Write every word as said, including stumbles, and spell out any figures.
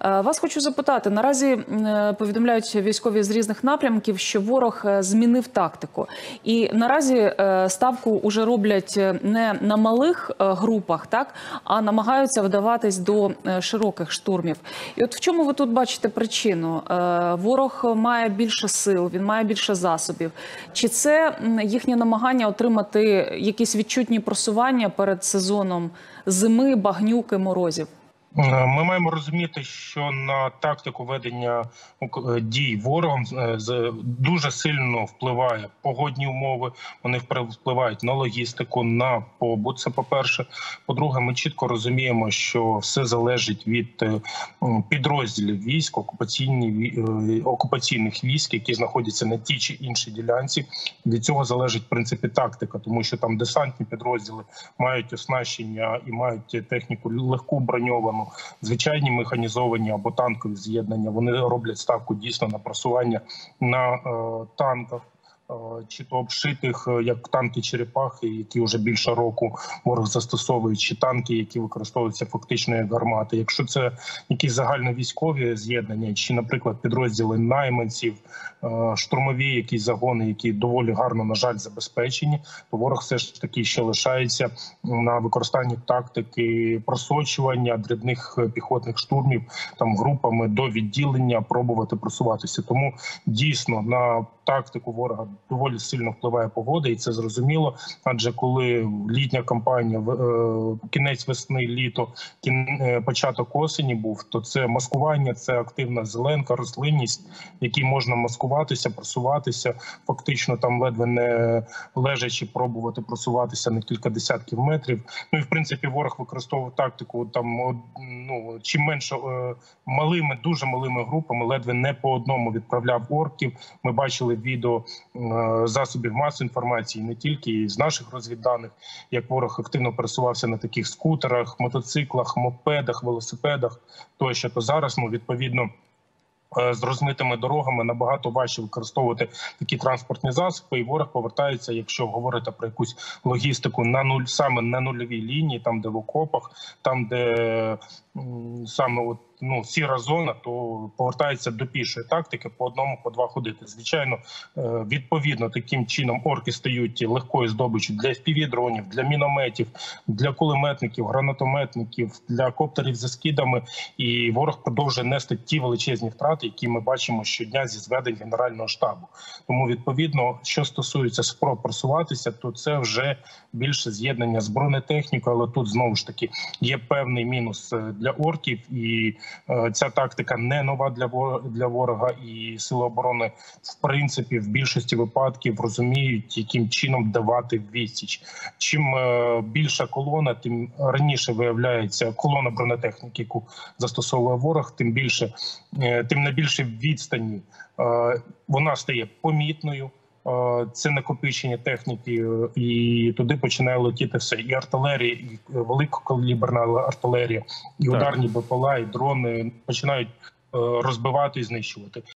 Вас хочу запитати, наразі повідомляють військові з різних напрямків, що ворог змінив тактику. І наразі ставку вже роблять не на малих групах, так, а намагаються вдаватись до широких штурмів. І от в чому ви тут бачите причину? Ворог має більше сил, він має більше засобів. Чи це їхнє намагання отримати якісь відчутні просування перед сезоном зими, багнюки, морозів? Ми маємо розуміти, що на тактику ведення дій ворогом дуже сильно впливає погодні умови, вони впливають на логістику, на побут, це по-перше. По-друге, ми чітко розуміємо, що все залежить від підрозділів військ, окупаційних військ, які знаходяться на тій чи іншій ділянці. Від цього залежить, в принципі, тактика, тому що там десантні підрозділи мають оснащення і мають техніку легку броньовану, звичайні механізовані або танкові з'єднання. Вони роблять ставку дійсно на просування на е, танках, е, чи то обшитих, як танки «Черепахи», які вже більше року ворог застосовує, чи танки, які використовуються фактично як гармати. Якщо це якісь загальновійськові з'єднання, чи, наприклад, підрозділи найманців, е, штурмові якісь загони, які доволі гарно, на жаль, забезпечені, то ворог все ж таки ще лишається на використанні тактики просочування дрібних піхотних штурмів там групами до відділення, пробувати просуватися. Тому дійсно на тактику ворога доволі сильно впливає погода, і це зрозуміло. Адже коли літня кампанія, кінець весни, літо, початок осені був, то це маскування, це активна зеленка, рослинність, якій можна маскуватися, просуватися, фактично там ледве не лежачи пробувати просуватися на кілька десятків метрів. Ну і в принципі ворог використовував тактику там, ну, чим менше малими, дуже малими групами, ледве не по одному відправляв орків. Ми бачили відео засобів масової інформації, не тільки і з наших розвідданих, як ворог активно пересувався на таких скутерах, мотоциклах, мопедах, велосипедах тощо. То зараз, ну, відповідно, з розмитими дорогами набагато важче використовувати такі транспортні засоби, і ворог повертається, якщо говорити про якусь логістику, на нуль, саме на нульовій лінії, там, де в окопах, там, де саме от, ну, сіра зона, то повертається до пішої тактики по одному, по два ходити. Звичайно, відповідно, таким чином орки стають легкою здобиччю для еф пі ві-дронів, для мінометів, для кулеметників, гранатометників, для коптерів зі скидами. І ворог продовжує нести ті величезні втрати, які ми бачимо щодня зі зведень Генерального штабу. Тому, відповідно, що стосується спроб просуватися, то це вже більше з'єднання з бронетехнікою, але тут, знову ж таки, є певний мінус для орків, і ця тактика не нова для ворога, і сили оборони, в принципі, в більшості випадків розуміють, яким чином давати відсіч. Чим більша колона, тим раніше виявляється колона бронетехніки, яку застосовує ворог, тим більше, тим на більшій відстані вона стає помітною. Це накопичення техніки, і туди починає летіти все. І артилерія, і великокаліберна артилерія, і ударні БПЛА, і дрони починають розбивати і знищувати.